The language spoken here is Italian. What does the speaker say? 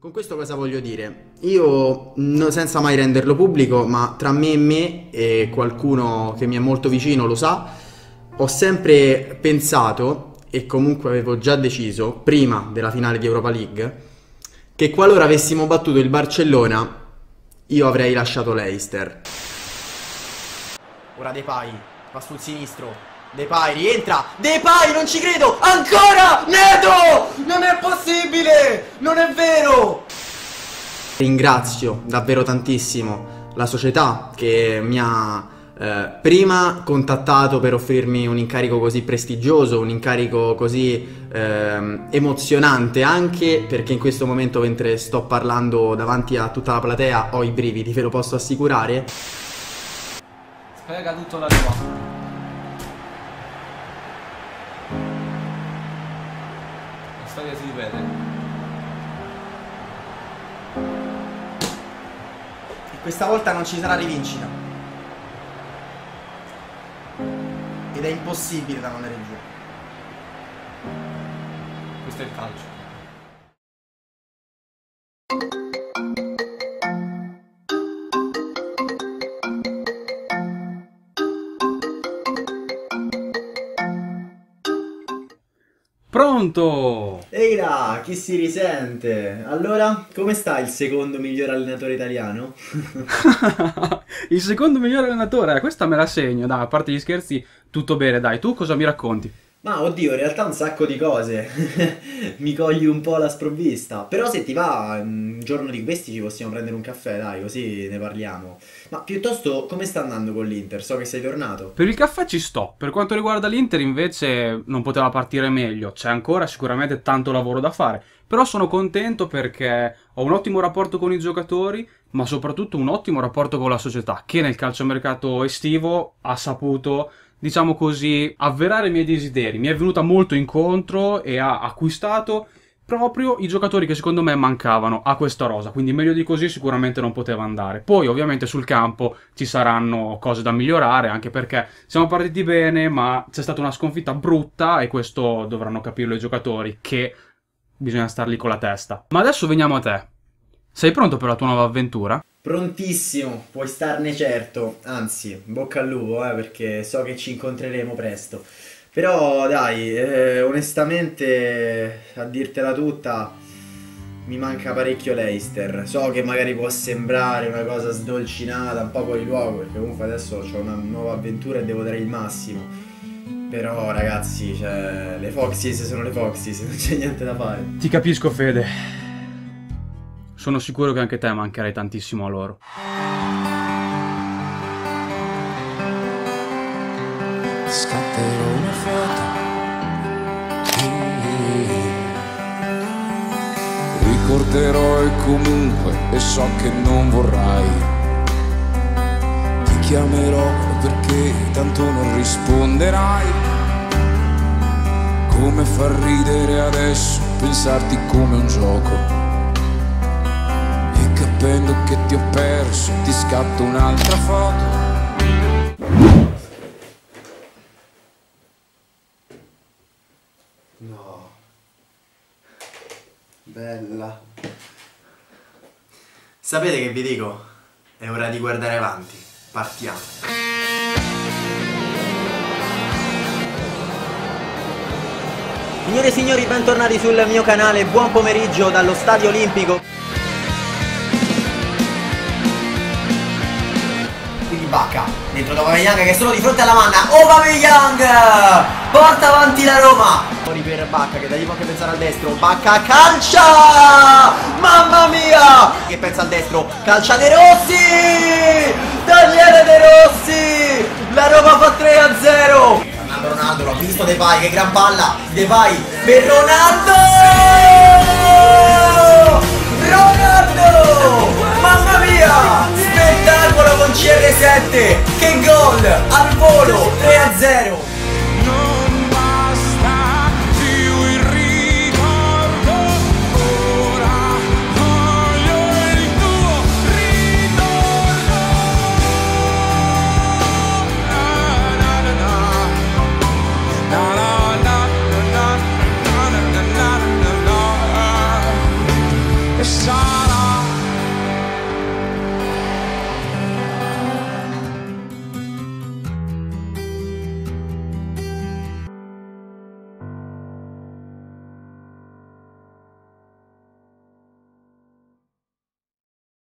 Con questo cosa voglio dire? Io, senza mai renderlo pubblico, ma tra me e me, e qualcuno che mi è molto vicino lo sa, ho sempre pensato, e comunque avevo già deciso, prima della finale di Europa League, che qualora avessimo battuto il Barcellona, io avrei lasciato l'Eister. Ora Depay, va sul sinistro. Depay rientra. Depay, non ci credo. Ancora Neto. Non è possibile. Non è vero. Ringrazio davvero tantissimo la società che mi ha prima contattato per offrirmi un incarico così prestigioso, un incarico così emozionante, anche perché in questo momento, mentre sto parlando davanti a tutta la platea, ho i brividi, ve lo posso assicurare. Spega tutto la Roma. La storia si ripete. E questa volta non ci sarà rivincita. Ed è impossibile da mandare in giù. Questo è il calcio. Pronto! Ehi là, chi si risente? Allora, come sta il secondo miglior allenatore italiano? Il secondo migliore allenatore, questa me la segno, dai, a parte gli scherzi, tutto bene, dai, tu cosa mi racconti? Ma oddio, in realtà un sacco di cose. Mi cogli un po' alla sprovvista. Però se ti va, un giorno di questi ci possiamo prendere un caffè, dai, così ne parliamo. Ma piuttosto, come sta andando con l'Inter? So che sei tornato. Per il caffè ci sto, per quanto riguarda l'Inter invece non poteva partire meglio, c'è ancora sicuramente tanto lavoro da fare, però sono contento perché ho un ottimo rapporto con i giocatori, ma soprattutto un ottimo rapporto con la società, che nel calciomercato estivo ha saputo, diciamo così, avverare i miei desideri, mi è venuta molto incontro e ha acquistato proprio i giocatori che secondo me mancavano a questa rosa, quindi meglio di così sicuramente non poteva andare. Poi ovviamente sul campo ci saranno cose da migliorare, anche perché siamo partiti bene, ma c'è stata una sconfitta brutta e questo dovranno capirlo i giocatori, che bisogna star lì con la testa. Ma adesso veniamo a te. Sei pronto per la tua nuova avventura? Prontissimo, puoi starne certo. Anzi, bocca al lupo, perché so che ci incontreremo presto. Però dai, onestamente, a dirtela tutta, mi manca parecchio l'Eister. So che magari può sembrare una cosa sdolcinata, un po' fuori luogo, perché comunque adesso ho una nuova avventura e devo dare il massimo. Però ragazzi, cioè, le Foxys sono le Foxys, non c'è niente da fare. Ti capisco, Fede. Sono sicuro che anche te mancherai tantissimo a loro. Scatterò una foto, ricorderò e comunque, e so che non vorrai. Ti chiamerò perché tanto non risponderai. Come far ridere adesso, pensarti come un gioco, e capendo che ti ho perso ti scatto un'altra foto. No. Bella. Sapete che vi dico? È ora di guardare avanti. Partiamo. Signore e signori, bentornati sul mio canale, buon pomeriggio dallo Stadio Olimpico. Quindi Bacca, dentro da Aubameyang che sono di fronte alla manna. Aubameyang porta avanti la Roma. Fuori per Bacca che dagli può anche pensare al destro. Bacca calcia! Mamma mia! Che pensa al destro? Calcia De Rossi! Daniele De Rossi! La Roma fa 3-0. Ronaldo, l'ho visto Depay, che gran palla. Depay per Ronaldo! Ronaldo! Mamma mia! Spettacolo con CR7! Che gol! Al volo! 3-0! Non basta più il ricordo, ora voglio il tuo ritorno. Na na na na na na na na na na na na. e sai